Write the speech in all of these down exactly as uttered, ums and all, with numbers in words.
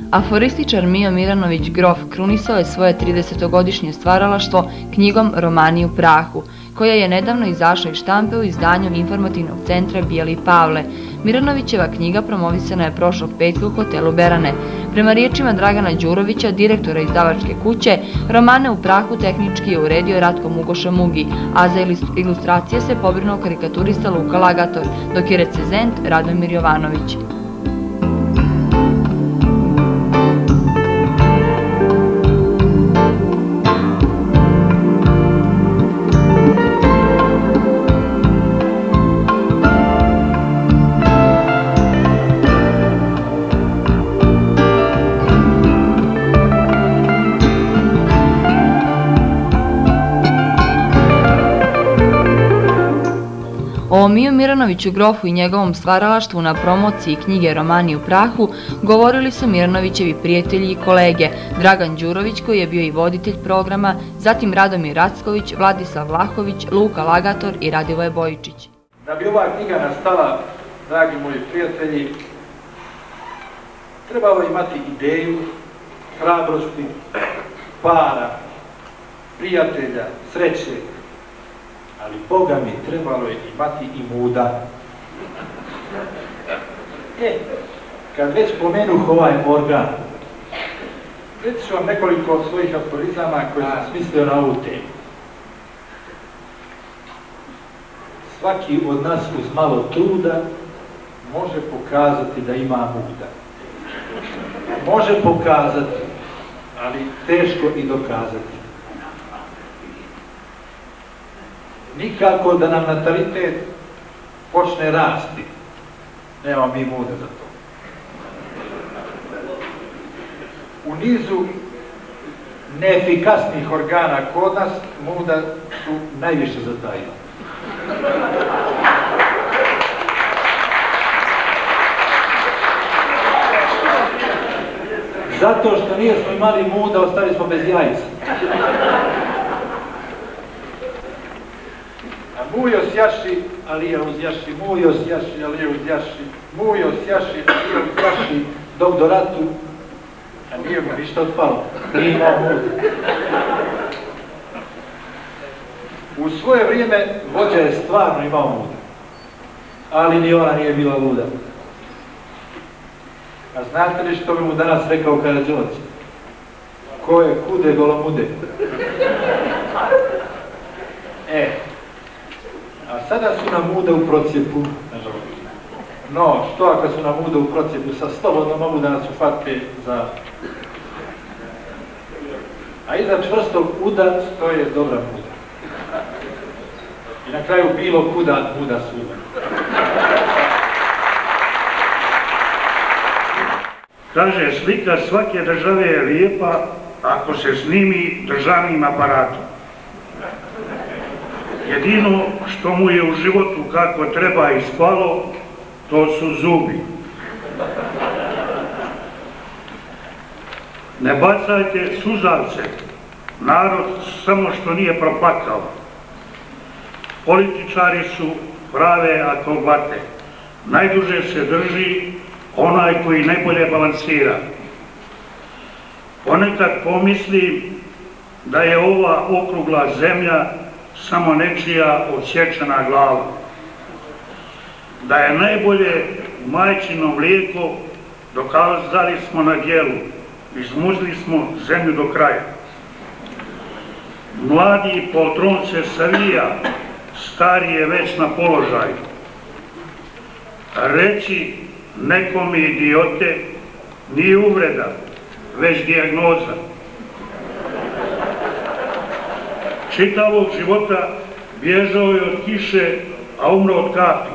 Aforističar Mio Miranović Grof krunisao je svoje tridesetogodišnje stvaralaštvo knjigom Romani u prahu, koja je nedavno izašla iz štampe u izdanju informativnog centra Bijeli Pavle. Miranovićeva knjiga promovisana je prošlog petka u hotelu Berane. Prema riječima Dragana Đurovića, direktora izdavačke kuće, Romane u prahu tehnički je uredio Ratko Mugoša Mugi, a za ilustracije se pobrinuo karikaturista Luka Lagator, dok je recenzent Radomir Jovanović. O Miju Miranoviću Grofu i njegovom stvaralaštvu na promociji knjige Romani u prahu govorili su Miranovićevi prijatelji i kolege Dragan Đurović, koji je bio i voditelj programa, zatim Radomir Racković, Vladislav Vlahović, Luka Lagator i Radivoje Bojičić. Da bi ova knjiga nastala, dragi moji prijatelji, trebalo imati ideju, hrabrosti, para, prijatelja, sreće, ali Boga mi trebalo je imati i muda. E, kad već pomenuh ovaj organ, reći ću vam nekoliko svojih aforizama koje sam smislio na ovu temu. Svaki od nas uz malo truda može pokazati da ima muda. Može pokazati, ali teško i dokazati. Nikako da nam natalitet počne rasti. Nema mi muda za to. U nizu neefikasnih organa kod nas muda su najviše zatajila. Zato što nismo imali muda, ostali smo bez jajca. Mujo sjaši, Alija uzjaši, mujo sjaši, Alija uzjaši, mujo sjaši, Alija uzjaši, dok do ratu, a nije mu ništa otpalo, nije imao muda. U svoje vrijeme vođa je stvarno imao muda, ali ni ona nije bila luda. A znate li što bi mu danas rekao Karađorđe? Ko je kude golomude? E, a sada su nam muda u procijepu, nažalost. No, što ako su nam muda u procijepu, sa slobodno mogu da nas ufate za... A iza čvrstog uda stoje dobra muda. I na kraju bilo kuda muda suda. Kaže, slika svake države je lijepa ako se snimi državnim aparatom. Jedino što mu je u životu kako treba ispalo, to su zubi. Ne bacajte suzavce, narod samo što nije propakao. Političari su prave akrobate. Najduže se drži onaj koji najbolje balansira. Ponekad pomislim da je ova okrugla zemlja samo nečija odsječena glava. Da je najbolje majčino mlijeko dokazali smo na djelu, izmuzli smo zemlju do kraja. Mladi poltron se savija, stari je već na položaju. Reći nekome idiote nije uvreda, već dijagnoza. Čitavog života bježao je od kiše, a umro od kapi.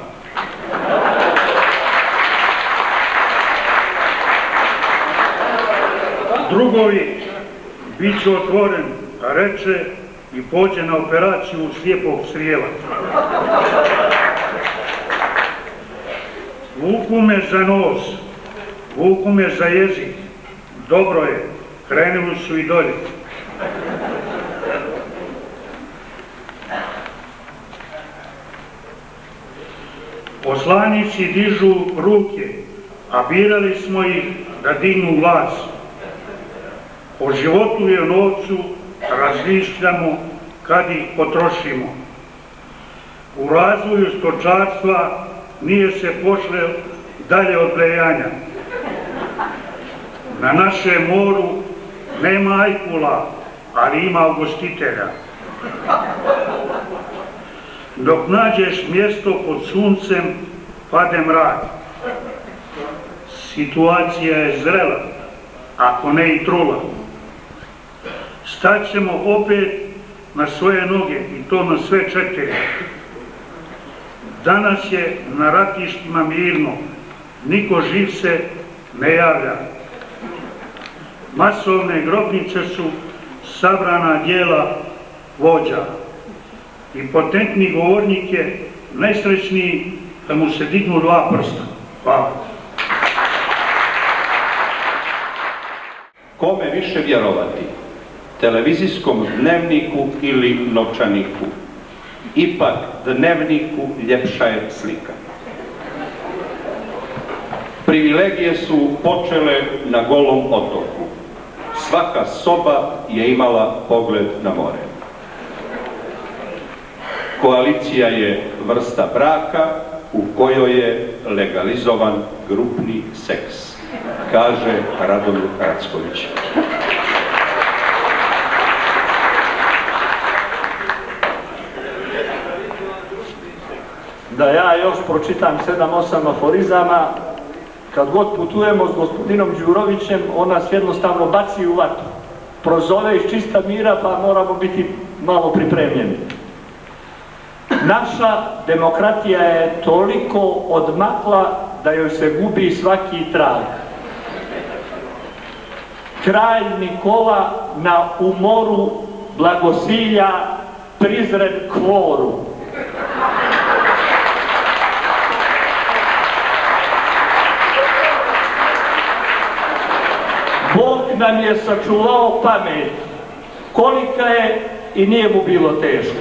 Drugovi, bit će otvoren, reče i pođe na operaciju slijepog crijeva. Vuku me za nos, vuku me za jezik, dobro je, krenuli su i dolje. Poslanici dižu ruke, a birali smo ih da dignu glas. O životu i o novcu razmišljamo kad ih potrošimo. U razvoju stočarstva nije se pošle dalje od blejanja. Na našem moru nema ajkula, ali ima ugostitelja. Dok nađeš mjesto pod suncem, pade mrak. Situacija je zrela, ako ne i trula. Staćemo opet na svoje noge i to na sve četiri. Danas je na ratištima mirno, niko živ se ne javlja. Masovne grobnice su sabrana djela vođa. I potentni govornik je najsrećniji da mu se dignu dva prsta. Hvala. Kome više vjerovati? Televizijskom dnevniku ili novčaniku? Ipak dnevniku ljepša je slika. Privilegije su počele na Golom otoku. Svaka soba je imala pogled na more. Koalicija je vrsta braka u kojoj je legalizovan grupni seks, kaže Radomir Racković. Da ja još pročitam sedam osam aforizama, kad god putujemo s gospodinom Đurovićem, on nas jednostavno baci u vatru. Prozove iz čista mira, pa moramo biti malo pripremljeni. Naša demokratija je toliko odmakla da joj se gubi svaki trag. Kralj Nikola na umoru blagosilja prizren kvoru. Bog nam je sačuvao pamet, kolika je i nije mu bilo teško.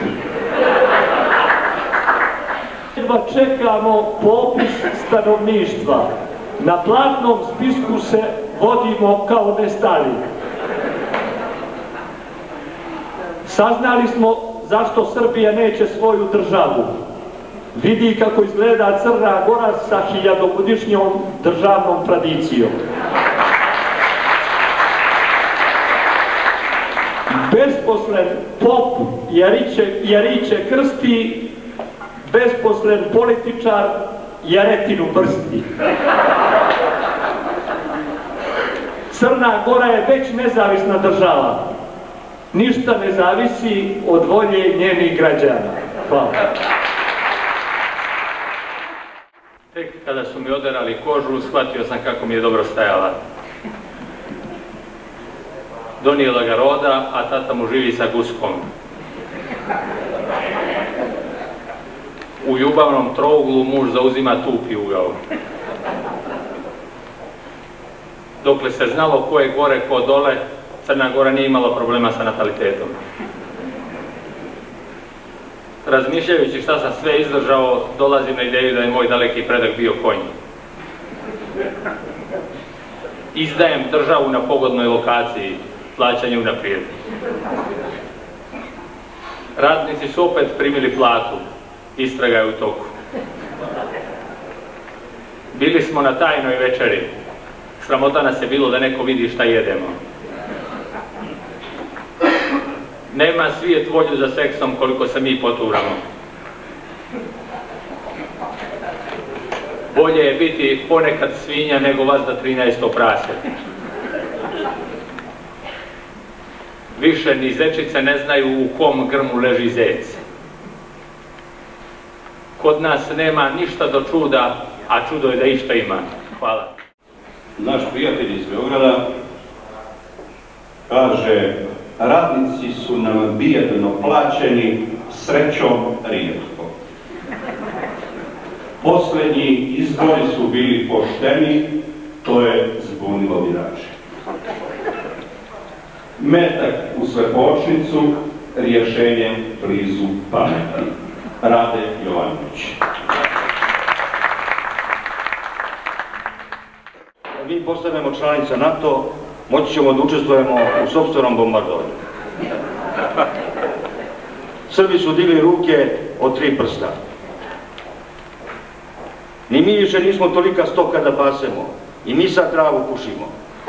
Jedva čekamo popis stanovništva. Na platnom spisku se vodimo kao nestali. Saznali smo zašto Srbija neće svoju državu. Vidi kako izgleda Crna Gora sa hiljadogodišnjom državnom tradicijom. Besposlen pop jariće krsti, besposlen političar jaretinu brsti. Crna Gora je već nezavisna država. Ništa ne zavisi od volje njenih građana. Hvala. Tek kada su mi oderali kožu, shvatio sam kako mi je dobro stajala. Donijela ga roda, a tata mu živi sa guskom. U ljubavnom trouglu muž zauzima tupi ugao. Dokle se znalo ko je gore, ko dole, Crna Gora nije imala problema sa natalitetom. Razmišljajući šta sam sve izdržao, dolazim na ideju da je moj daleki predak bio konj. Izdajem državu na pogodnoj lokaciji, plaćanje unaprijed. Radnici su opet primili platu, istraga je u toku. Bili smo na tajnoj večeri, sramota nas je bilo da neko vidi šta jedemo. Nema svijet volju za seksom koliko se mi poturamo. Bolje je biti ponekad svinja nego vazda trinaesto prase. Više ni zečice ne znaju u kom grmu leži zec. Kod nas nema ništa do čuda, a čudo je da išta ima. Hvala. Naš prijatelj iz Beograda kaže: radnici su nam bijedno plaćeni, srećom rijetko. Posljednji izbori su bili pošteni, to je zbunilo birače. Metak u slepočnicu, rješenjem blizu pameti. Rade Jovanović. Vi postanemo članica NATO, moći ćemo da učestvujemo u sopstvenom bombardovanju. Srbi su digli ruke od tri prsta. Ni mi više nismo tolika stoka da pasemo. I mi sad travu pušimo.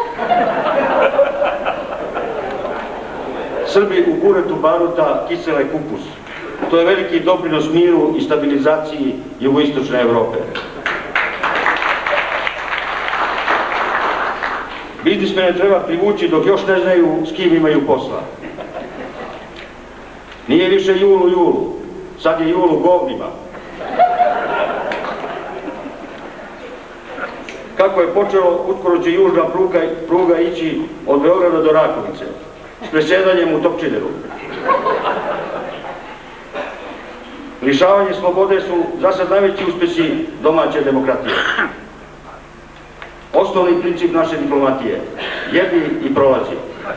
Srbi u buretu baruta kisele kupus. To je veliki doprinos miru i stabilizaciji jugoistočne Evrope. Biznismene treba privući dok još ne znaju s kim imaju posla. Nije više jul u julu, sad je jul u govnima. Kako je počelo, uskoro će južna pruga, pruga ići od Beograda do Rakovice, s presjedanjem u Topčideru. Lišavanje slobode su zasad najveći uspjesi domaće demokratije. Osnovni princip naše diplomatije, jedi i prolazi.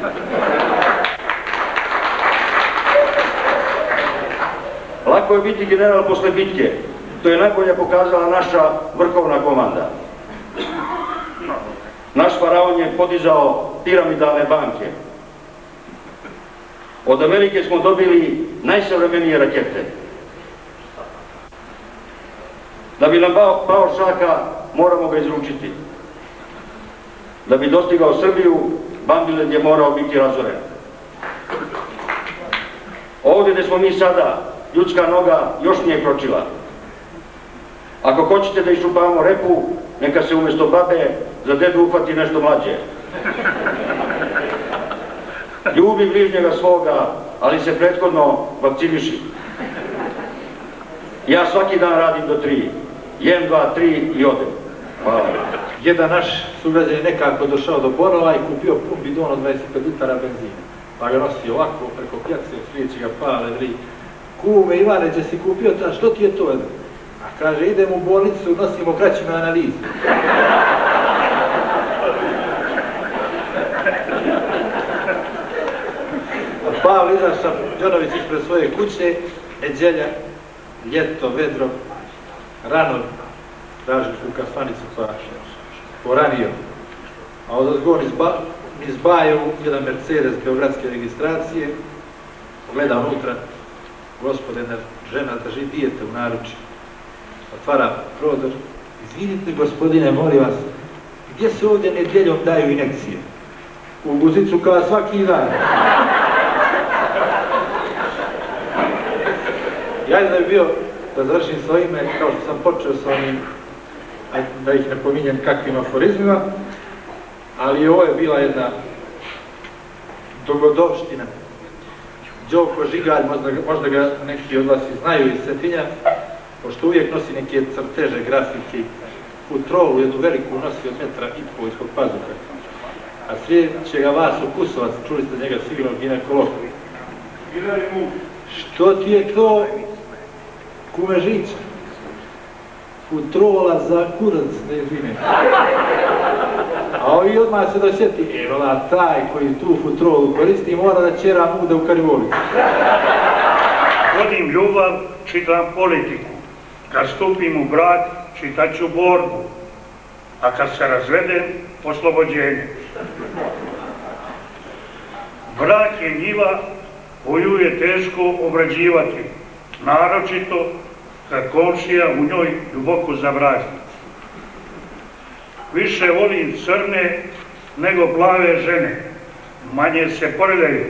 Lako je biti general posle bitke, to je najbolje pokazala naša vrhovna komanda. Naš faraon je podizao piramidalne banke. Od Amerike smo dobili najsavremenije rakete. Da bi nam pao šaka, moramo ga izručiti. Da bi dostigao Srbiju, Bambiled je morao biti razoren. Ovdje gdje smo mi sada, ljudska noga još nije kročila. Ako hoćete da iščupavamo repu, neka se umjesto babe za dedu uhvati nešto mlađe. Ljubi bližnjega svoga, ali se prethodno vakciniši. Ja svaki dan radim do tri. Jem, dva, tri i odem. Hvala. Jedan naš sugrađan je nekako došao do Borova i kupio pun bidon od dvadeset pet litara benzina. Pa ga nosi ovako preko pjace, sliječi ga pale, vri. Kume, Ivane, gdje si kupio, ta, što ti je to? A kaže, idem u bolnicu, nosimo kraću na analizu. A Pavle izašao Đanović ispred svoje kuće, neđelja, ljeto, vedro, rano, tražiš u kafanicu pa poranio. A odozgor izbaju jedan Mercedes beogradske registracije, gleda unutra, gospodina žena drži dijete u naruči. Otvara prozor. Izvinite gospodine, molim vas, gdje se ovdje nedjeljom daju injekcije? U guzicu kao svaki dan. Ja da bi bio, da završim svoje ime, kao što sam počeo s onim, da ih ne pominjem kakvim aforizmima, ali ovo je bila jedna dogodovština. Đoko Žigalj, možda ga neki od vas i znaju iz Cetinja, pošto uvijek nosi neke crteže, grafike, futrolu, jednu veliku nosi od metra i pol ispod pazuha. A slijedit će ga Vaso Kusovac, čuli ste njega sigurno, ginekolog. Što ti je to, kume Žića? Futrola za kurac, ne izvine. A ovi odmah se dosjeti, evo taj koji tu futrolu koristi mora da ćera muda u karivolicu. Vodim ljubav, čitam politiku. Kad stupim u brak, čitat ću borbu. A kad se razvedem, oslobođenje. Brak je njiva koju je teško obrađivati, naročito kad komšija u njoj duboko zabrazni. Više volim crne nego plave žene, manje se poredaju.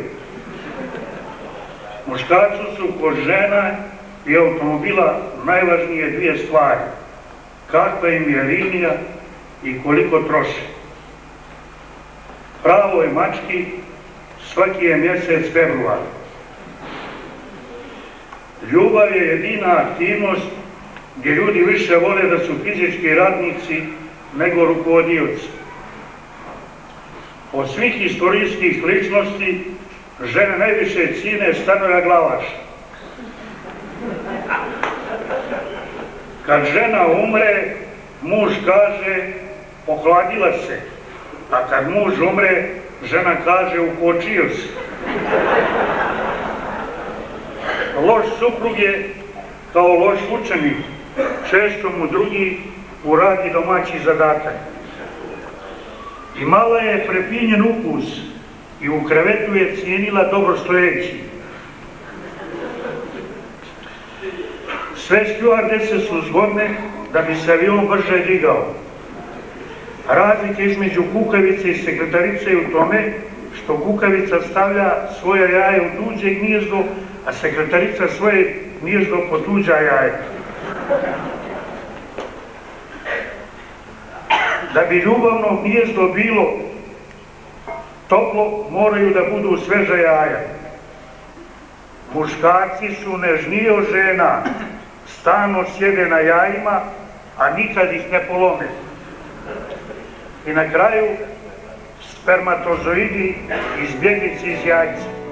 Muškarcu su kod žena i automobila najvažnije dvije stvari. Kakva im je linija i koliko troši. Pravo je mački, svaki je mjesec februar. Ljubav je jedina aktivnost gdje ljudi više vole da su fizički radnici nego rukovodioci. Od svih istorijskih ličnosti žene najviše cijene Stanoja Glavaša. Kad žena umre, muž kaže pohladila se, a kad muž umre, žena kaže ukočio se. Loš suprug je kao loš učenik, često mu drugi uradi domaći zadatak. Imala je prepinjen ukus i u krevetu je cijenila dobro stojeći. Sve stjuardese su zgodne da bi se avion brže digao. Razlike između kukavice i sekretarice je u tome što kukavica stavlja svoje jaje u tuđe gnijezdo, a sekretarica svoje gnijezdo po tuđa jaje. Da bi ljubavno gnijezdo bilo toplo, moraju da budu sveža jaja. Muškarci su nežniji od žena, stalno sjede na jajima, a nikad ih ne polome. I na kraju, spermatozoidi izbjeglice iz jajca.